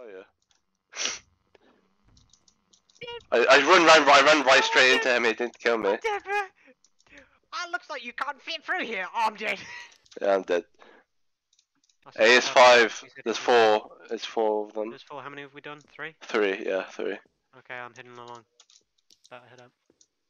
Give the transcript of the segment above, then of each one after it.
are you? I ran right straight into him. He didn't kill me. Dead, bro. Looks like you can't fit through here. Oh, I'm dead. Yeah, I'm dead. A is 5. There's 4. It's 4 of them. There's 4. How many have we done? 3? 3. Yeah, 3. Okay, I'm heading along. Better head up.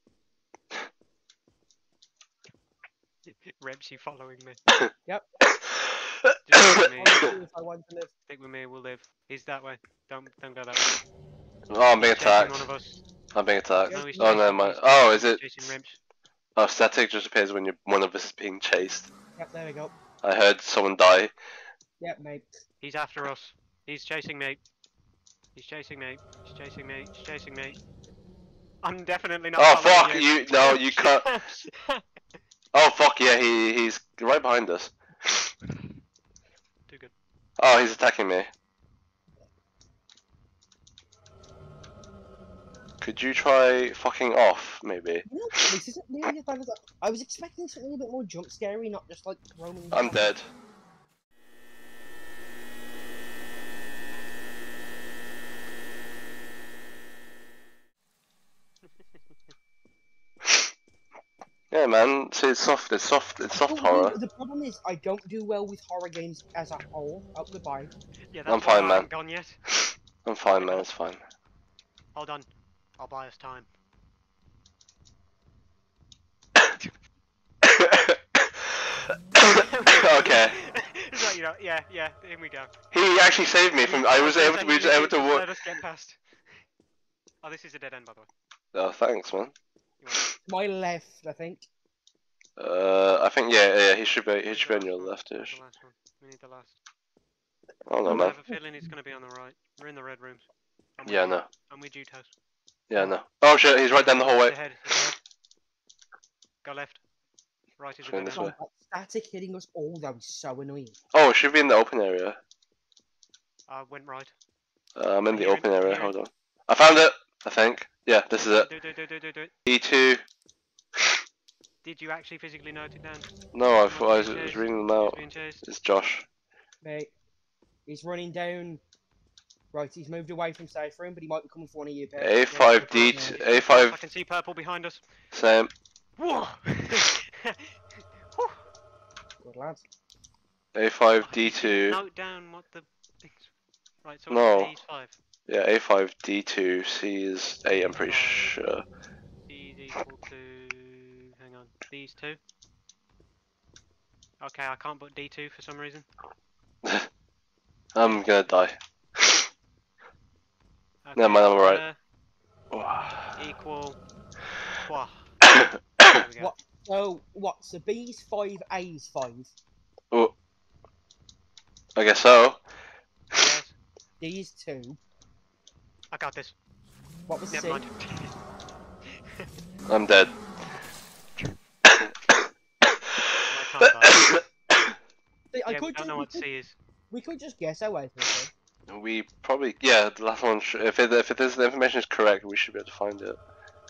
Rebsy following me. Yep. Just stick with me. If I want to live. Stick with me. We'll live. He's that way. Don't go that way. Oh, I'm being He's chasing attacked. One of us. I'm being attacked. No, he's Oh, chasing- no, mind. he's Oh, is it? chasing Rebs. Oh, static just appears when one of us is being chased. Yep, there we go. I heard someone die. Yep, mate. He's after us. He's chasing me. He's chasing me. He's chasing me. He's chasing me. I'm definitely not. Oh following fuck! You no, you can't. Oh fuck! Yeah, he's right behind us. Too good. Oh, he's attacking me. Could you try fucking off, maybe? You know, this isn't nearly as bad as I was expecting something a bit more jump scary, not just like roaming. I'm dead. Yeah, man. See, it's soft. It's soft. It's soft horror. The problem is, I don't do well with horror games as a whole. Oh, goodbye. Yeah, I'm that's fine, why I man. haven't gone yet. I'm fine, man. It's fine. Hold on. I'll buy us time. Okay. It's like, you know, yeah, here we go. He actually saved me from. I was able to. We were able to Let walk. us get past. Oh, this is a dead end, by the way. Oh, thanks, man. You want My left, I think. I think yeah. He should be. He should be on your the left-ish. last one. We need the last. Oh no, I man. have a feeling it's gonna be on the right. We're in the red rooms. Yeah, no. And we Jute house. Yeah, no. Oh shit! He's right down the hallway. It's ahead. Go left. Right is a Going dead this end. way. Oh, that static hitting us all, that was so annoying. Oh, it should be in the open area. Went right. I'm in the Hear it, open area. hear it. Hold on. I found it. I think. Yeah, this is it. Do it. E2. Did you actually physically note it down? No, I thought I was reading them He's out. being chased. It's Josh. Mate, he's running down. Right, he's moved away from safe room, but he might be coming for one of you. A5 D2. A5. I can see purple behind us. Same. Whoa! Good lad. A5 D2. Note down what the things. Right, so No. what's these 5? Yeah, A5 D2. C is 8. I'm pretty sure. D is equal to. Hang on. These 2. Okay, I can't put D2 for some reason. I'm gonna die. Okay, Never mind, I'm alright. Equal. Wah. There we go. What? So, what? So B's 5, A's 5, Oh. I guess so. Yes, D's 2. I got this. What was Never C? mind. I'm dead. I can't die. See, I Yeah, we could don't know what C is. we could just guess our way through it. We probably, yeah, the last one, if the information is correct, we should be able to find it.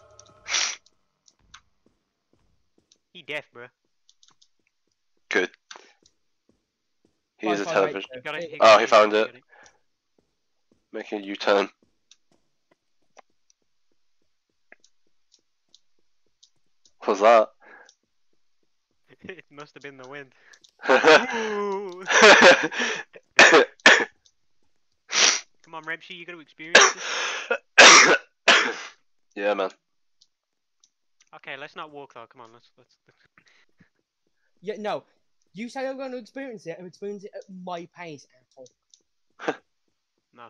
He deaf, bro. Good. Here's a 5, 5, 8, television. You got it. Oh, he found you it. got Making a U-turn. What was that? It must have been the wind. Ooh. Ooh. Come on, Rebsy, you got to experience this. Yeah, man. Okay, let's not walk though. Come on, let's. Yeah, no. You say I'm going to experience it, and experience it at my pace, asshole. No.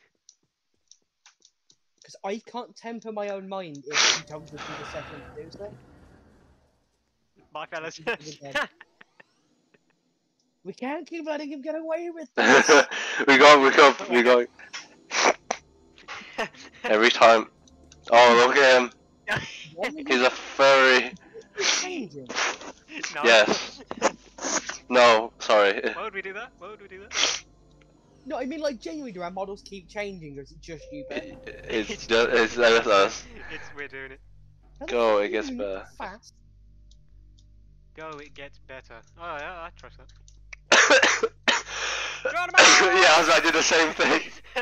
Because I can't temper my own mind if you don't give me the second to do so. Bye, fellas. We can't keep letting him get away with this. we got. Every time. Oh, look at him. He's a furry. Changing. No. Yes. No, sorry. Why would we do that? Why would we do that? No, I mean, like, genuinely, do our models keep changing, or is it just you, Ben? It's just, it's us. We're doing it. Go, it gets better. Fast. Go, it gets better. Oh, yeah, I trust that. Run, man! Yeah, I did the same thing.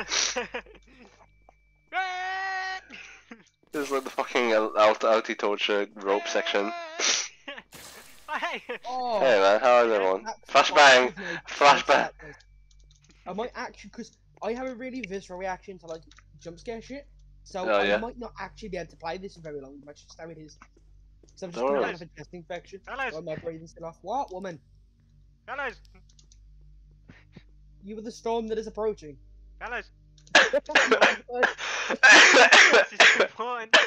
This is like the fucking Alti torture rope section. Hey! Oh, Hey man, how is everyone? that's Flashbang! my Flashbang! I might actually, because I have a really visceral reaction to like jump scare shit, so Oh, I yeah? might not actually be able to play this for very long. That's just how it is. Because I'm just Don't coming worry. out of a chest infection. Fellas! So my breathing's still off. What, woman? Fellas! You were the storm that is approaching. Fellas! Oh, This is important.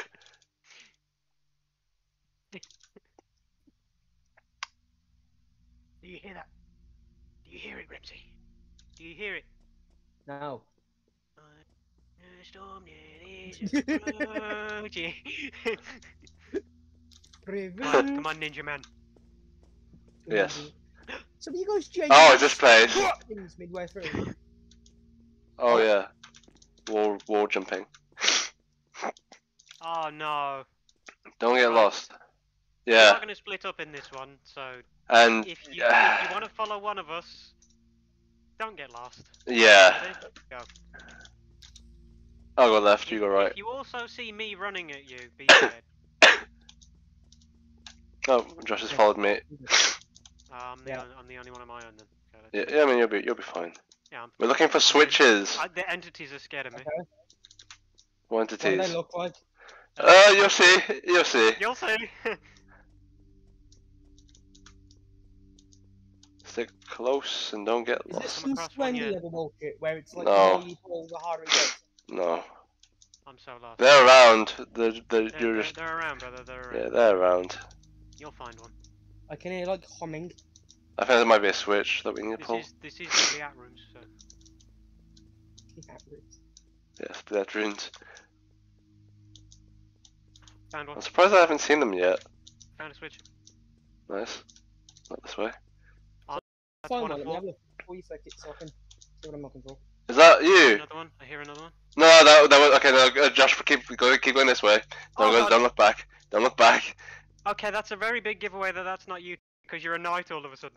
Do you hear that? Do you hear it, Ramsey? Do you hear it? no. The storm that is approaching. Come on, Ninja Man. Yes. So you guys changed Oh, it just played. things midway through. Oh yeah. Wall jumping. Oh no. Don't get Right. lost. We're Yeah. not going to split up in this one, so And if you want to follow one of us, don't get lost. yeah. Ready? Go. I'll go left, you go right. If you also see me running at you, be scared. Oh, Josh has followed me. I'm the only one on my own then. Okay, Yeah, yeah, I mean you'll be fine. yeah, We're looking for switches. the entities are scared of me. What do Quantities. they look like? You'll see. You'll see. You'll see. Stick close and don't get Is it lost. Come some across one Slendy yet? level bullshit where it's like No. the more you pull, the harder it gets? No. I'm so lost. They're around. You're just. They're around, brother. They're around. Yeah, they're around. You'll find one. I can hear like humming. I think there might be a switch that we need to pull. This is the react rooms, so. Yes, that runes. Found one. I'm surprised I haven't seen them yet. Found a switch. Nice. Not this way. That's Fine, one let of me four. have a look before you flick it so I can see what I'm looking for. Is that you? Another one. I hear another one. No, that was okay. No, Josh, keep going this way. Oh, God. Don't look back. Don't look back. Okay, that's a very big giveaway that that's not you, because you're a knight all of a sudden.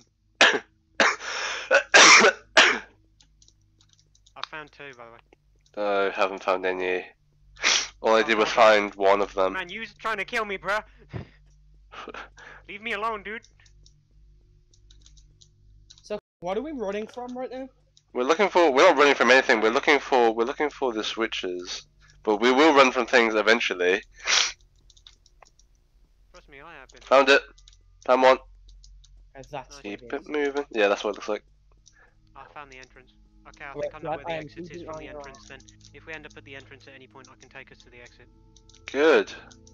I found two, by the way. I haven't found any. All I did was find one of them. Man, you's trying to kill me, bruh. Leave me alone, dude. So, what are we running from right now? We're not running from anything. We're looking for the switches, but we will run from things eventually. Trust me, I have been. Found it. Found one. That's Keep what it it moving. Yeah, that's what it looks like. I found the entrance. Okay, I Wait, think I know right, where the I am exit is keeping from an the eye on- entrance then. If we end up at the entrance at any point, I can take us to the exit. Good.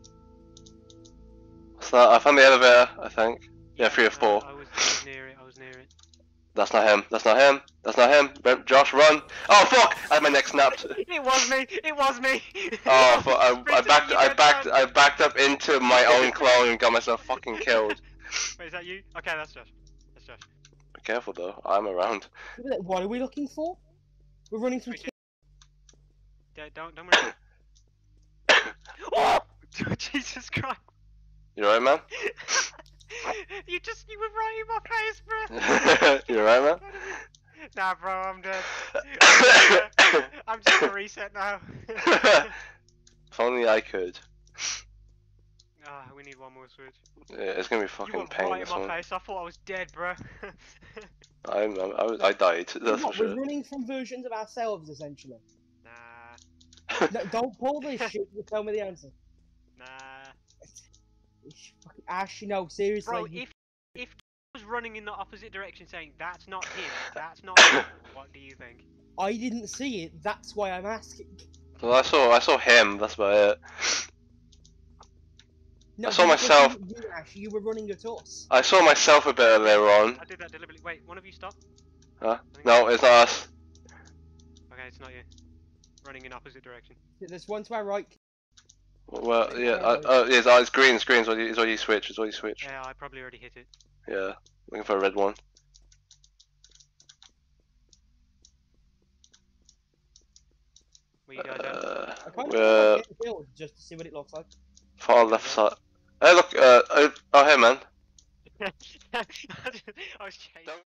What's that? I found the elevator, I think. Yeah, 3 or 4. I was near it, I was near it. That's not him. That's not him. That's not him. Josh, run! Oh fuck! I had my neck snapped. It was me! It was me! Oh, fuck! I Sprinted, you went backed up into my own clone and got myself fucking killed. Wait, is that you? Okay, that's Josh. That's Josh. Be careful though. I'm around. What are we looking for? We're running from. Switch it. Don't worry. Oh! Jesus Christ! You alright, man? you were right in my face, bro! You alright, man? Nah, bro, I'm dead. I'm just gonna reset now. If only I could. Ah, we need one more switch. Yeah, it's gonna be You fucking were pain. right This in my one. face. I thought I was dead, bro. I died. That's for What, sure. we're running from versions of ourselves, essentially. Nah, No, don't pull this shit. You tell me the answer. nah. Ash, no, seriously. Bro, if he was running in the opposite direction, saying that's not him, that's not him, what do you think? I didn't see it. That's why I'm asking. Well, I saw him. That's about it. No, I saw this wasn't myself. You, Ash, you were running at us. I saw myself a bit earlier on. I did that deliberately. Wait, one of you stop. Huh? I think No, it's not us. Okay, it's not you. Running in opposite direction. There's one to our right. Well, yeah. It's green. It's green. It's what you switch. It's what you switch. Yeah, I probably already hit it. Yeah. Looking for a red one. Where you guys at? I kind We're of get the build just to see what it looks like. far left side. Hey, look. Oh, hey, man. I was chasing.